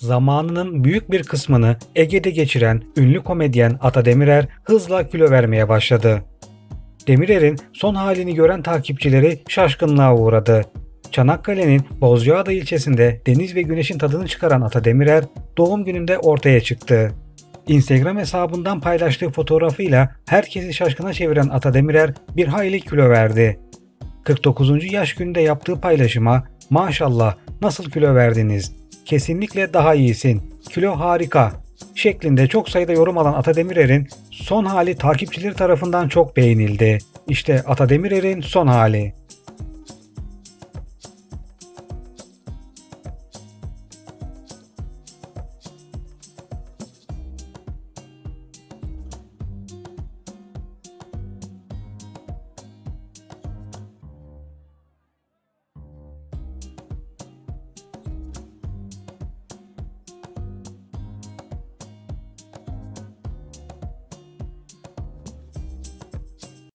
Zamanının büyük bir kısmını Ege'de geçiren ünlü komedyen Ata Demirer hızla kilo vermeye başladı. Demirer'in son halini gören takipçileri şaşkınlığa uğradı. Çanakkale'nin Bozcaada ilçesinde deniz ve güneşin tadını çıkaran Ata Demirer doğum gününde ortaya çıktı. Instagram hesabından paylaştığı fotoğrafıyla herkesi şaşkına çeviren Ata Demirer bir hayli kilo verdi. 49. yaş gününde yaptığı paylaşıma "Maşallah, nasıl kilo verdiniz? Kesinlikle daha iyisin. Kilo harika" şeklinde çok sayıda yorum alan Ata Demirer'in son hali takipçileri tarafından çok beğenildi. İşte Ata Demirer'in son hali.